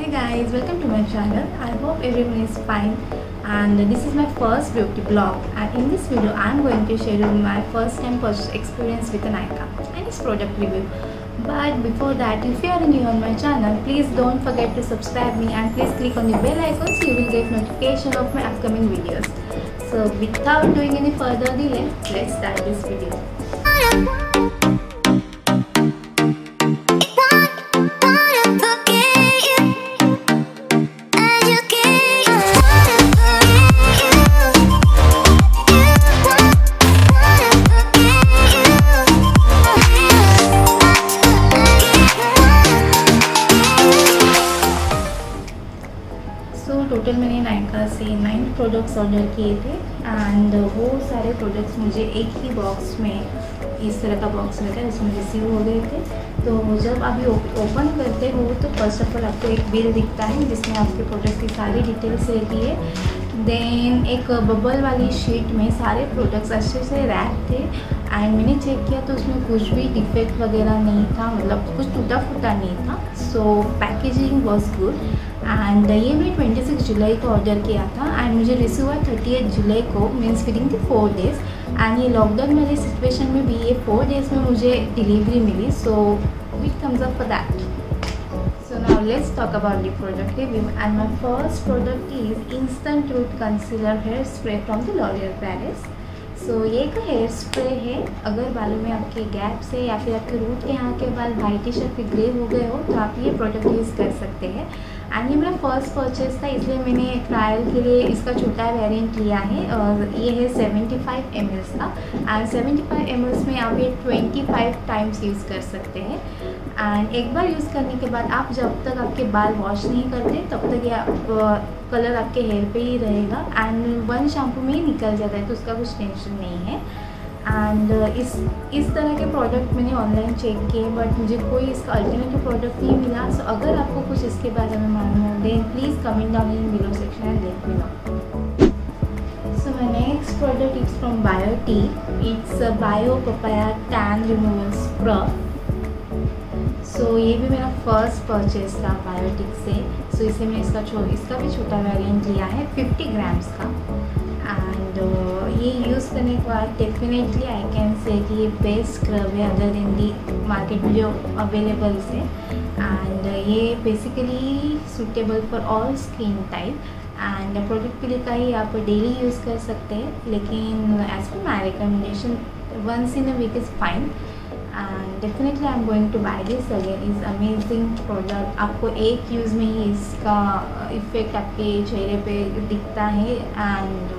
guys, welcome to my channel. I hope everyone is fine, and this is my first beauty blog, and in this video I am going to share you my first time purchase experience with Nykaa and its product review. But before that, if you are new on my channel, please don't forget to subscribe me and please click on the bell icon so you will get notification of my upcoming videos. So without doing any further delay, let's start this video. Total मैंने नायका से 9 products order किए थे and वो सारे products मुझे एक ही box में इस तरह का बॉक्स रहता है उसमें रिसीव हो गए थे। तो जब अभी ओपन करते हो तो फर्स्ट ऑफ ऑल आपको एक बिल दिखता है जिसमें आपके प्रोडक्ट की सारी डिटेल्स रहती है। देन एक बबल वाली शीट में सारे प्रोडक्ट्स अच्छे से रैप थे एंड मैंने चेक किया तो उसमें कुछ भी डिफेक्ट वगैरह नहीं था, मतलब कुछ टूटा फूटा नहीं था। So packaging was good and ये मैं 26 जुलाई को ऑर्डर किया था एंड मुझे रिसीव हुआ 30 जुलाई को, means within the 4 days. And ये लॉकडाउन वाली सिचुएशन में भी ये 4 डेज़ में मुझे डिलीवरी मिली, so big thumbs up for that. So now let's talk about the product review, and my first product is Instant Root Concealer Hair Spray from the L'Oreal Paris. So ये एक hair spray है, अगर बालों में आपके gaps है या फिर आपके रूट के यहाँ के बाल वाइटिश या फिर ग्रे हो गए हो तो आप ये प्रोडक्ट यूज़ कर सकते हैं। एंड ये मेरा फर्स्ट परचेज था, इसलिए मैंने ट्रायल के लिए इसका छोटा वेरिएंट लिया है और ये है 75 ml का। एंड 75 ml में आप ये 25 टाइम्स यूज़ कर सकते हैं। एंड एक बार यूज़ करने के बाद आप जब तक आपके बाल वॉश नहीं करते तब तक ये कलर आपके हेयर पे ही रहेगा एंड 1 शैम्पू में ही निकल जाता है, तो उसका कुछ टेंशन नहीं है। एंड इस तरह के प्रोडक्ट मैंने ऑनलाइन चेक किए बट मुझे कोई इसका अल्टरनेटिव प्रोडक्ट नहीं मिला। सो अगर आपको कुछ इसके बारे में मालूम हो then please comment down in below section and let me know. So my next product is from Biotique, it's bio papaya tan removal scrub. So ये भी मेरा फर्स्ट परचेज था बायोटिक से। सो इसे मैंने इसका भी छोटा वेरिएंट लिया है 50 ग्राम्स का। एंड ये यूज़ करने के बाद डेफिनेटली आई कैन से कि ये बेस्ट स्क्रब है अदर देन दी मार्केट में जो अवेलेबल है। एंड ये basically suitable for all skin type and product के लिए का ही आप डेली यूज़ कर सकते हैं, लेकिन as per my recommendation once in a week is fine. And definitely I am going to buy this again, is amazing product. आपको एक यूज़ में ही इसका इफ़ेक्ट आपके चेहरे पे दिखता है। And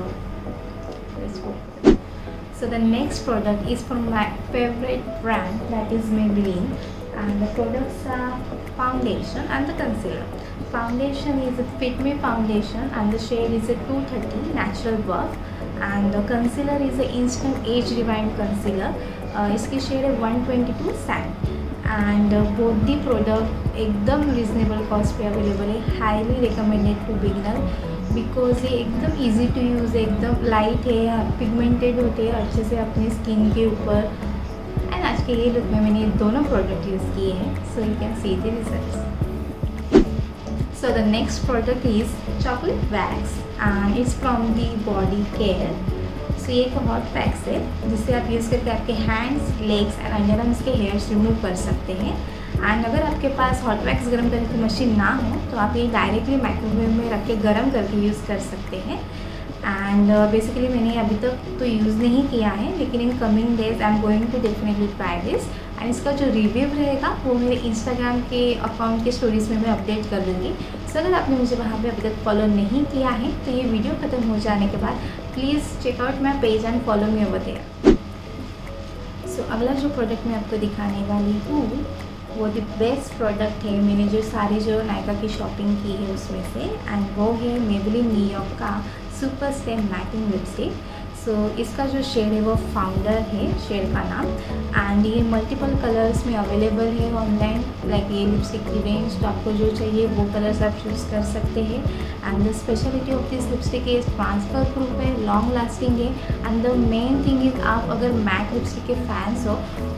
so the next product is from my favorite brand, that is Maybelline, and the products are foundation and the concealer. Foundation is a Fit Me foundation and the shade is a 230 natural buff, and the concealer is a instant age rewind concealer. इसकी shade है 122 sand and both the product एकदम reasonable cost पे available है। Highly recommended to beginner because ये एकदम easy to use, एकदम light है, pigmented होते हैं अच्छे से अपनी स्किन के ऊपर। एंड आज के ये लुक में मैंने दोनों प्रोडक्ट यूज़ किए हैं, so you can see the results. So the next product is chocolate wax and it's from the body care. So ये एक हॉट पैक्स है जिससे आप यूज़ करके आपके hands, legs and underarms के हेयर्स रिमूव कर सकते हैं। एंड अगर आपके पास हॉट वैक्स गर्म करने की मशीन ना हो तो आप ये डायरेक्टली माइक्रोवेव में रख के गर्म करके यूज़ कर सकते हैं। एंड बेसिकली मैंने अभी तक तो यूज़ नहीं किया है, लेकिन in coming days I am going to definitely try this. And इसका जो रिव्यू रहेगा वो मेरे इंस्टाग्राम के अकाउंट के स्टोरीज़ में मैं अपडेट कर दूँगी। सो अगर आपने मुझे वहाँ पे अभी तक फॉलो नहीं किया है तो ये वीडियो ख़त्म हो जाने के बाद please check out my page and follow me over there. So अगला जो प्रोडक्ट मैं आपको दिखाने वाली हूँ वो द बेस्ट प्रोडक्ट है, मैंने जो नायका की शॉपिंग की है उसमें से, एंड वो है मेबेलिन न्यूयॉर्क का super stay matting lipstick. So इसका जो शेड है वो फाउंडर है, शेड का नाम। एंड ये मल्टीपल कलर्स में अवेलेबल है ऑनलाइन, लाइक ये लिपस्टिक की रेंज, तो आपको जो चाहिए वो कलर्स आप चूज़ कर सकते हैं। And the speciality of this lipstick is transfer proof है, लॉन्ग लास्टिंग है। And the main thing is आप अगर मैट लिपस्टिक के फैंस हो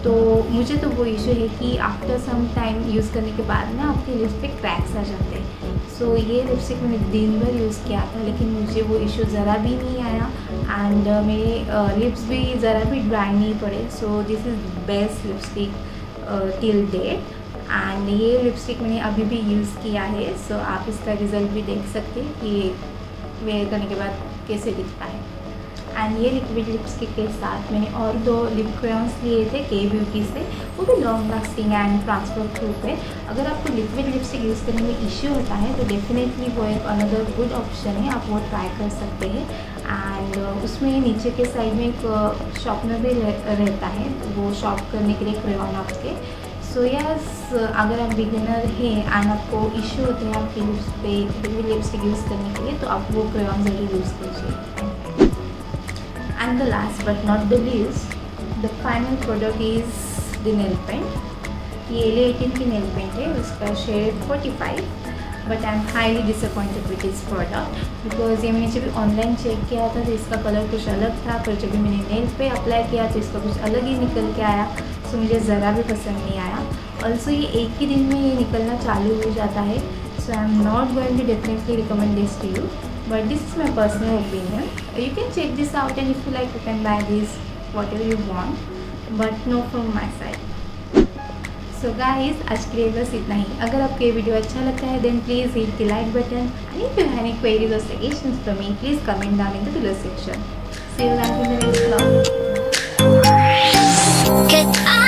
तो मुझे तो वो इशू है कि आफ्टर सम टाइम यूज़ करने के बाद ना आपके लिप्स पे क्रैक्स आ जाते हैं। सो ये लिपस्टिक मैंने दिन भर यूज़ किया था, लेकिन मुझे वो इशू ज़रा भी नहीं आया एंड मेरे लिप्स भी ज़रा भी ड्राई नहीं पड़े। So this is best lipstick till date and ये लिपस्टिक मैंने अभी भी यूज़ किया है। सो आप इसका रिज़ल्ट भी देख सकते हैं कि वेयर करने के बाद कैसे दिखता है। एंड ये लिक्विड लिपस्टिक के साथ मैंने और 2 लिप क्रेयॉन्स लिए थे के ब्यूटी से, वो भी long lasting and transfer proof है। अगर आपको लिक्विड लिपस्टिक यूज़ करने में इश्यू होता है तो डेफिनेटली वो एक अनदर गुड ऑप्शन है, आप वो ट्राई कर सकते हैं। एंड उसमें नीचे के साइड में एक शॉर्पनर भी रहता है, वो शॉर्प करने के लिए क्रेयॉन आपके। सो यस, अगर आप बिगिनर हैं एंड आपको इश्यू होते हैं आपके लिप्स पे लिक्विड लिपस्टिक यूज़ करने के लिए, तो आप वो क्रेयॉन ज़रूर यूज़ कीजिए। And the last but not the least, the final product is the nail paint. ये L18 की nail paint है, उसका shade 45, but I am highly disappointed with this product because ये मैंने जब ऑनलाइन चेक किया था तो इसका कलर कुछ अलग था, पर जब मैंने नेल पे अप्लाई किया तो इसका कुछ अलग ही निकल के आया। सो मुझे ज़रा भी पसंद नहीं आया। ऑल्सो ये एक ही दिन में ये निकलना चालू हो जाता है। So I am not going to definitely recommend this to you, but this is my personal opinion. You can check this out and if you like you can buy this whatever you want, but no from my side. So guys, आज के लिए बस इतना ही। अगर आपको ये video अच्छा लगता है then please hit the like button and if you have any queries or suggestions for me please comment down in the below section. See you guys in the next vlog.